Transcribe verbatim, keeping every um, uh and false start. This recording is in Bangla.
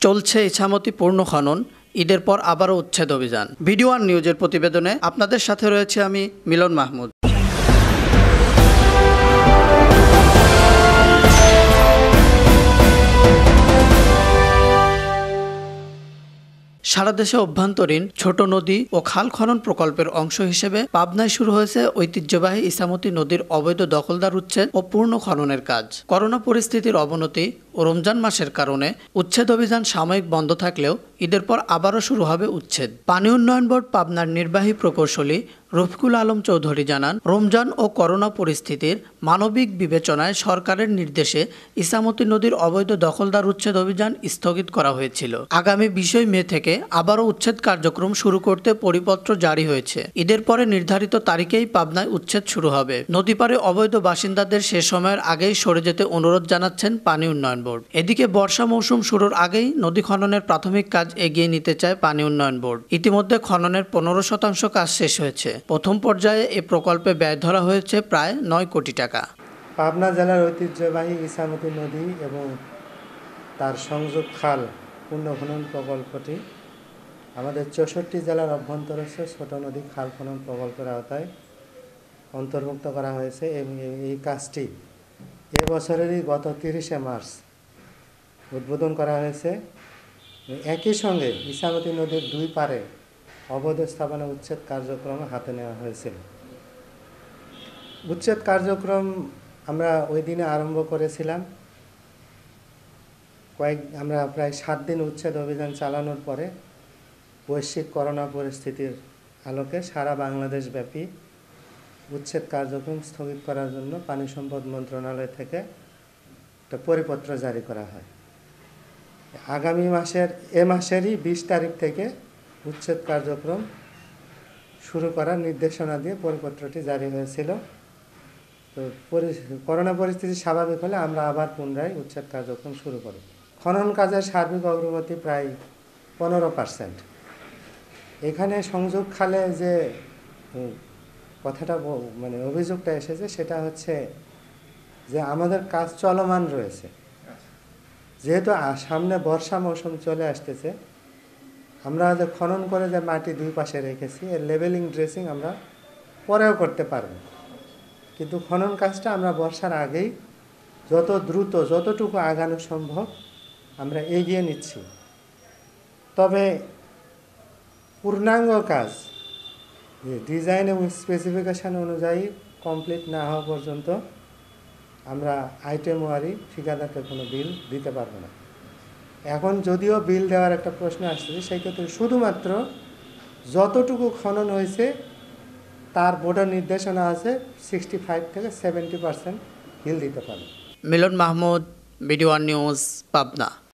চলছে ইছামতি পূর্ণ খনন, ঈদের পর আবারও উচ্ছেদ অভিযান। ভিডিও ওয়ান নিউজের প্রতিবেদনে আপনাদের সাথে রয়েছে আমি মিলন মাহমুদ। সারা দেশে অভ্যন্তরীণ ছোট নদী ও খাল খনন প্রকল্পের অংশ হিসেবে পাবনায় শুরু হয়েছে ঐতিহ্যবাহী ইছামতি নদীর অবৈধ দখলদার উচ্ছেদ ও পূর্ণ খননের কাজ। করোনা পরিস্থিতির অবনতি ও রমজান মাসের কারণে উচ্ছেদ অভিযান সাময়িক বন্ধ থাকলেও ঈদের পর আবারও শুরু হবে উচ্ছেদ। পানি উন্নয়ন বোর্ড পাবনার নির্বাহী প্রকৌশলী রফিকুল আলম চৌধুরী জানান, রমজান ও করোনা পরিস্থিতির মানবিক বিবেচনায় সরকারের নির্দেশে ইছামতি নদীর অবৈধ দখলদার উচ্ছেদ অভিযান স্থগিত করা হয়েছিল। আগামী বিশে মে থেকে আবারও উচ্ছেদ কার্যক্রম শুরু করতে পরিপত্র জারি হয়েছে। ঈদের পরে নির্ধারিত তারিখেই পাবনায় উচ্ছেদ শুরু হবে। নদীপাড়ে অবৈধ বাসিন্দাদের সে সময়ের আগেই সরে যেতে অনুরোধ জানাচ্ছেন পানি উন্নয়ন বোর্ড। এদিকে বর্ষা মৌসুম শুরুর আগেই নদী খননের প্রাথমিক কাজ এগিয়ে নিতে চায় পানি উন্নয়ন বোর্ড। ইতিমধ্যে খননের পনেরো শতাংশ কাজ শেষ হয়েছে। প্রথম পর্যায়ে এ প্রকল্পে ব্যয় ধরা হয়েছে প্রায় নয় কোটি টাকা। পাবনা জেলার ঐতিহ্যবাহী ইছামতি নদী এবং তার সংযোগ খাল পূর্ণ খনন প্রকল্পটি আমাদের চৌষট্টি জেলার অভ্যন্তরস্থ ছোট নদী খাল খনন প্রকল্পের আওতায় অন্তর্ভুক্ত করা হয়েছে এবং এই কাজটি এবছরেরই গত তিরিশে মার্চ উদ্বোধন করা হয়েছে। একই সঙ্গে ইছামতি নদীর দুই পারে অবৈধ স্থাপনা উচ্ছেদ কার্যক্রম হাতে নেওয়া হয়েছিল। উচ্ছেদ কার্যক্রম আমরা ওই দিনে আরম্ভ করেছিলাম। কয়েক আমরা প্রায় সাত দিন উচ্ছেদ অভিযান চালানোর পরে বৈশ্বিক করোনা পরিস্থিতির আলোকে সারা বাংলাদেশ ব্যাপী উচ্ছেদ কার্যক্রম স্থগিত করার জন্য পানি সম্পদ মন্ত্রণালয় থেকে একটা পরিপত্র জারি করা হয়। আগামী মাসের এ মাসেরই বিশ তারিখ থেকে উচ্ছেদ কার্যক্রম শুরু করার নির্দেশনা দিয়ে পরিপত্রটি জারি হয়েছিল। তো করোনা পরিস্থিতি স্বাভাবিক হলে আমরা আবার পুনরায় উচ্ছেদ কার্যক্রম শুরু করি। খনন কাজের সার্বিক অগ্রগতি প্রায় পনেরো পার্সেন্ট। এখানে সংযোগ খালে যে কথাটা মানে অভিযোগটা এসেছে সেটা হচ্ছে যে আমাদের কাজ চলমান রয়েছে। যেহেতু সামনে বর্ষা মৌসুম চলে আসতেছে, আমরা যে খনন করে যে মাটি দুই পাশে রেখেছি এর লেভেলিং ড্রেসিং আমরা পরেও করতে পারব, কিন্তু খনন কাজটা আমরা বর্ষার আগেই যত দ্রুত যতটুকু আগানো সম্ভব আমরা এগিয়ে নিচ্ছি। তবে পূর্ণাঙ্গ কাজ ডিজাইন এবং স্পেসিফিকেশান অনুযায়ী কমপ্লিট না হওয়া পর্যন্ত আমরা আইটেম ওয়ারি ঠিকাদারকে কোনো বিল দিতে পারবো না। এখন যদিও বিল দেওয়ার একটা প্রশ্ন আসছে, সেই ক্ষেত্রে শুধুমাত্র যতটুকু খনন হয়েছে তার বোর্ডের নির্দেশনা আছে সিক্সটি ফাইভ থেকে সেভেন্টি পার্সেন্ট বিল দিতে পারবে। Milan Mahmud, video one news, Pabna.